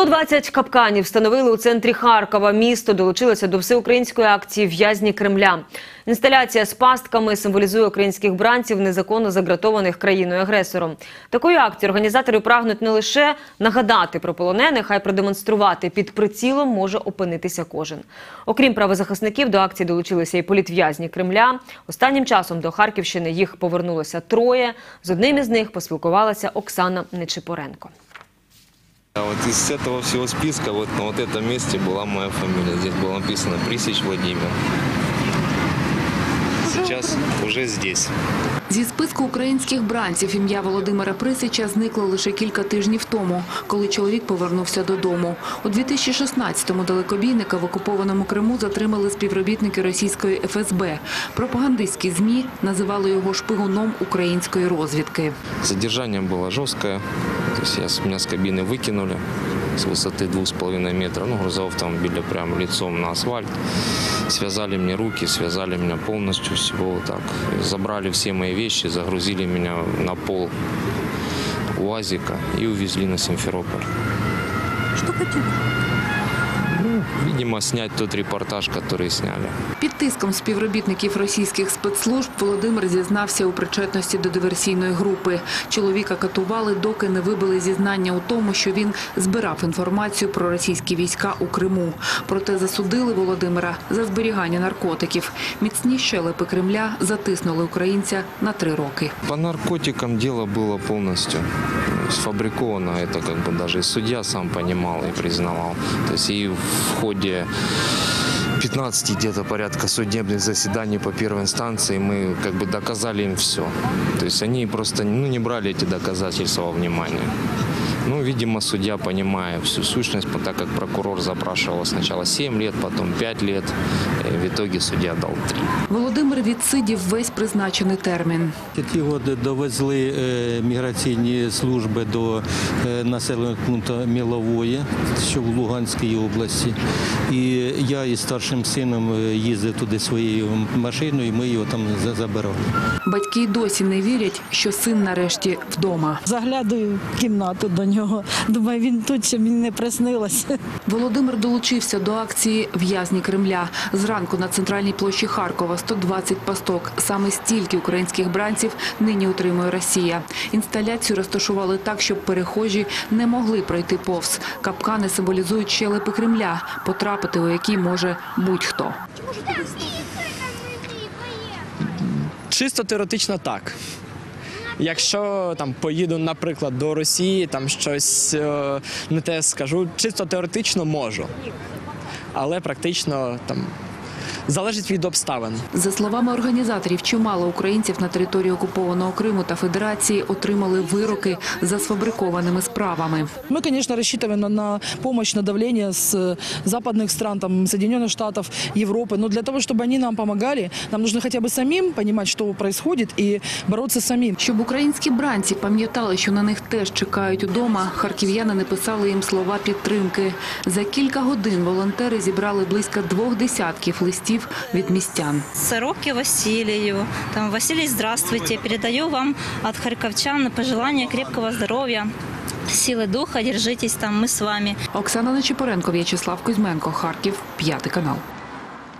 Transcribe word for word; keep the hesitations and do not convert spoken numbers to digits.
сто двадцять капканів встановили у центрі Харкова. Місто долучилося до всеукраїнської акції «В'язні Кремля». Інсталяція з пастками символізує українських бранців, незаконно загратованих країною-агресором. Такою акцією організатори прагнуть не лише нагадати про полонених, а й продемонструвати, під прицілом може опинитися кожен. Окрім правозахисників, до акції долучилися і політв'язні Кремля. Останнім часом до Харківщини їх повернулося троє. З одним із них поспілкувалася Оксана Нечипоренко. Вот из этого всего списка вот на вот этом месте была моя фамилия. Здесь было написано Присяч Владимир. Сейчас уже здесь. Зі списку українських бранців ім'я Володимира Присяча зникло лише кілька тижнів тому, коли чоловік повернувся додому. У дві тисячі шістнадцятому далекобійника в окупованому Криму затримали співробітники російської еф ес бе. Пропагандистські ЗМІ називали його шпигуном української розвідки. Задержание было жесткое. То есть я, меня с кабины выкинули с высоты двух с половиной метра, ну, грузового автомобиля прямо лицом на асфальт. Связали мне руки, связали меня полностью, всего вот так. Забрали все мои вещи, загрузили меня на пол УАЗика и увезли на Симферополь. Что хотели? Ну, видимо, снять тот репортаж, который сняли. Під тиском співробітників російських спецслужб Володимир зізнався у причетності до диверсійної групи. Чоловіка катували, доки не вибили зізнання у тому, що він збирав інформацію про російські війська у Криму. Проте засудили Володимира за зберігання наркотиків. Міцні щелепи Кремля затиснули українця на три роки. По наркотикам дело было полностью сфабриковано. Это как бы даже и судья сам понимал и признавал. То есть и в ходе пятнадцати где-то порядка судебных заседаний по первой инстанции мы как бы доказали им все. То есть они просто ну, не брали эти доказательства во внимание. Ну, видимо, судья, понимая всю сущность, так как прокурор запрашивал сначала семь лет, потом пять лет, в итоге судья дал три. Володимир відсидів весь призначений термін. Ті роки довезли міграційні служби до населеного пункту Мілової, що в Луганській області. І я із старшим сином їздив туди своєю машиною, і ми його там забирали. Батьки й досі не вірять, що син нарешті вдома. Заглядаю в кімнату до нього. Думаю, він тут, щоб мені не приснилося. Володимир долучився до акції «В'язні Кремля». Зранку на центральній площі Харкова сто двадцять пасток. Саме стільки українських бранців нині утримує Росія. Інсталяцію розташували так, щоб перехожі не могли пройти повз. Капкани символізують щелепи Кремля, потрапити у які може будь-хто. Чисто теоретично так. Якщо там поїду, наприклад, до Росії, там щось е, не те скажу, чисто теоретично можу, але практично там залежить від обставин. За словами організаторів, чимало українців на території окупованого Криму та Федерації отримали вироки за сфабрикованими справами. Ми, звісно, розраховуємо на допомогу, на давлення з західних країн, там, Сполучених Штатів, Європи. Но для того, щоб вони нам допомагали, нам потрібно хоча б самим розуміти, що відбувається, і боротися самим. Щоб українські бранці пам'ятали, що на них теж чекають удома, харків'яни написали їм слова підтримки. За кілька годин волонтери зібрали близько двох десятків листів від містян. Сороке Василию. Там, Василий, здравствуйте. Передаю вам от харьковчан пожелания крепкого здоровья, силы духа. Держитесь там, мы с вами. Оксана Нечипоренко, В'ячеслав Кузьменко, Харків, п'ятий канал.